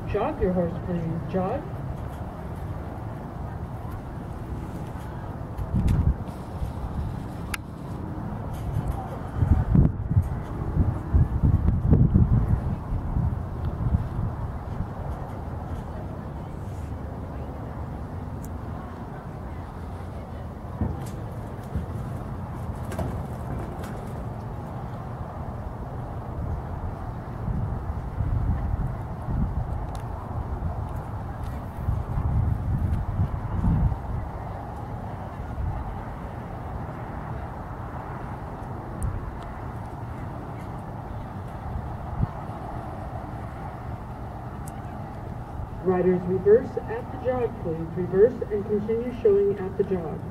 Jog your horse, please. Jog. Riders, reverse at the jog, please. Reverse and continue showing at the jog.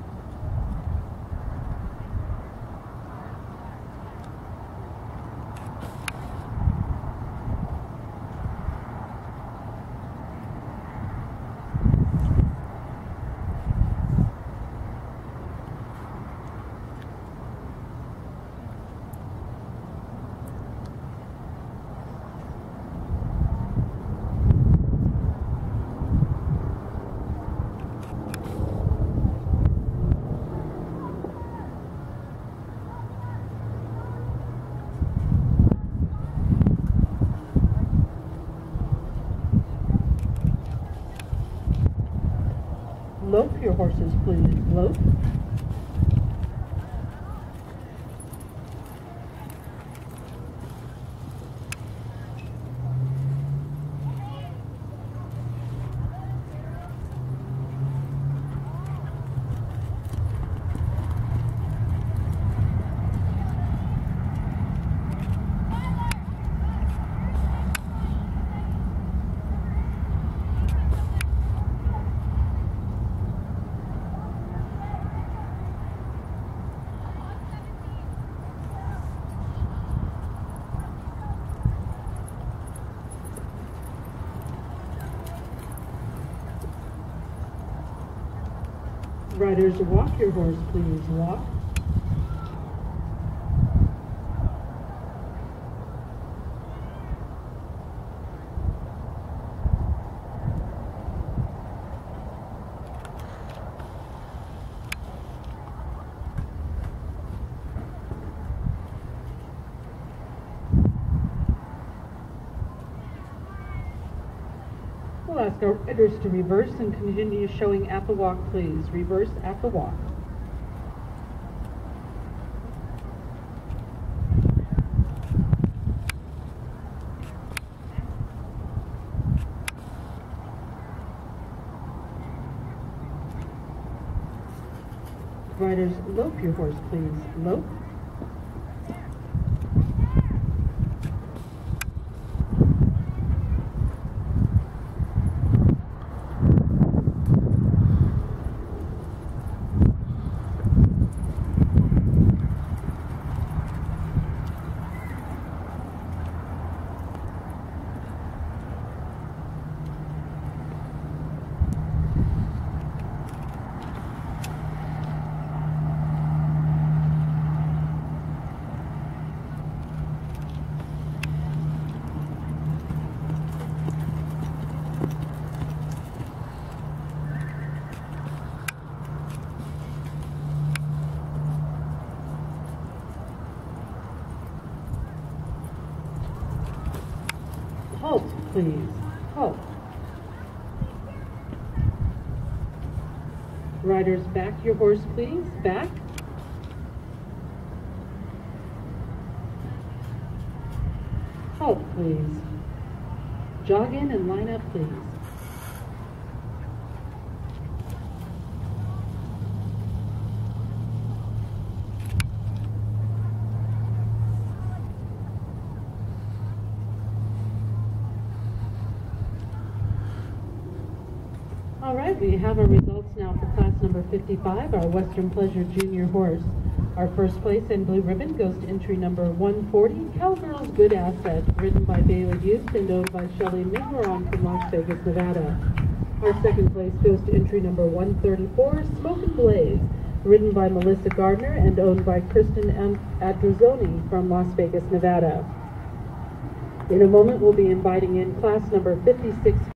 Lope your horses, please. Lope. Riders, walk your horse, please. Walk. We'll ask our riders to reverse and continue showing at the walk, please. Reverse at the walk. Riders, lope your horse, please. Lope. Halt, please. Halt. Riders, back your horse, please. Back. Halt, please. Jog in and line up, please. All right, we have our results now for class number 55, our Western Pleasure Junior Horse. Our first place in blue ribbon goes to entry number 140, Cowgirl's Good Asset, ridden by Bailey Youth and owned by Shelley Migron from Las Vegas, Nevada. Our second place goes to entry number 134, Smoke and Blaze, ridden by Melissa Gardner and owned by Kristen Adrizzoni from Las Vegas, Nevada. In a moment, we'll be inviting in class number 56.